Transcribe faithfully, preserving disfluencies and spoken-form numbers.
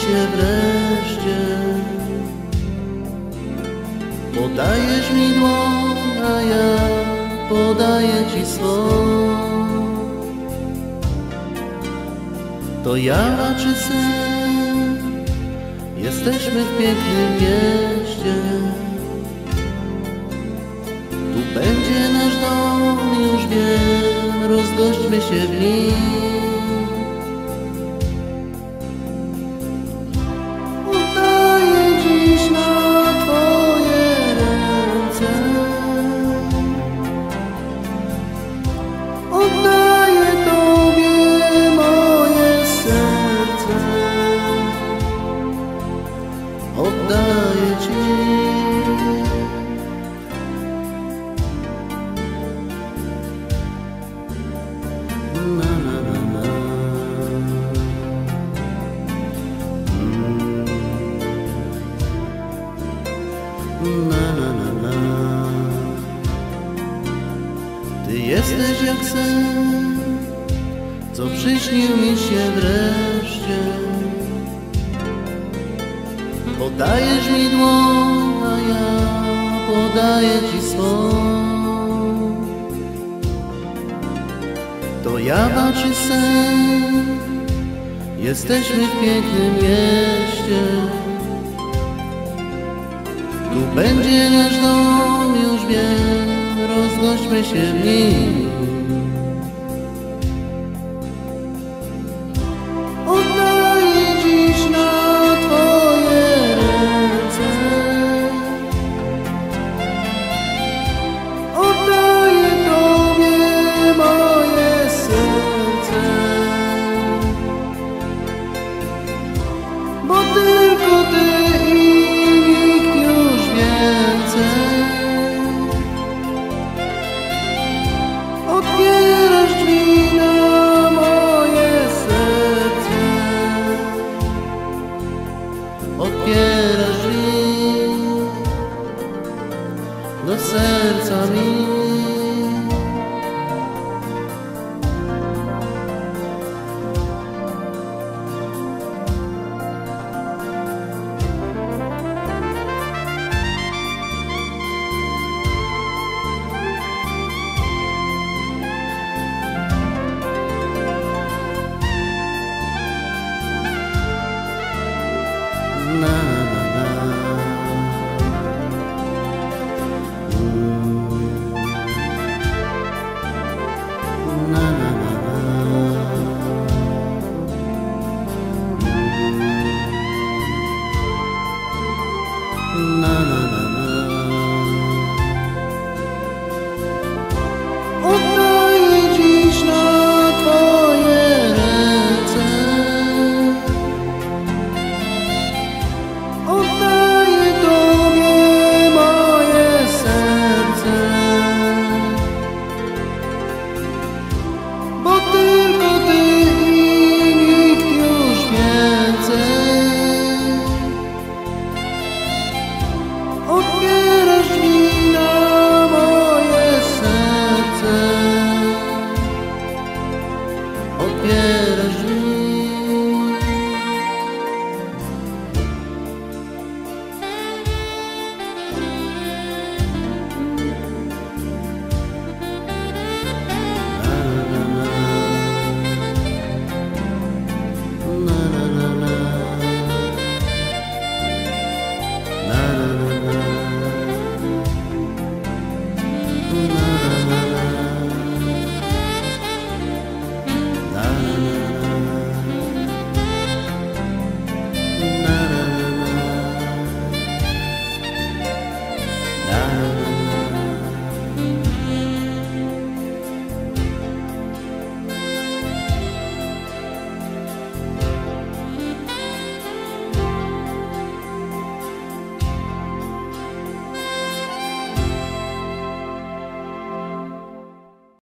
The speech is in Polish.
się wreszcie. Podajesz mi dłoń, a ja podaję ci swą. To jawa czy sen? Jesteśmy w pięknym mieście. Tu będzie nasz dom, już wiem, rozgośćmy się w nim. Oddaję dziś na Twoje ręce. Oddaję Tobie moje serce. Oddaję Ci. Na, na, na, na. Mm. Na, na, na, na. Ty jesteś jak sen, co przyśnił mi się wreszcie. Podajesz mi dłoń, a ja podaję ci swą. To jawa czy sen? Jesteśmy w pięknym mieście. Tu będzie nasz dom, już wiem, rozgośćmy się w nim. Oddaję dziś na Twoje ręce. Oddaję Tobie moje serce. Bo tylko Ty i nikt już więcej. Otwierasz drzwi na moje serce. Otwierasz drzwi do serca mi. Na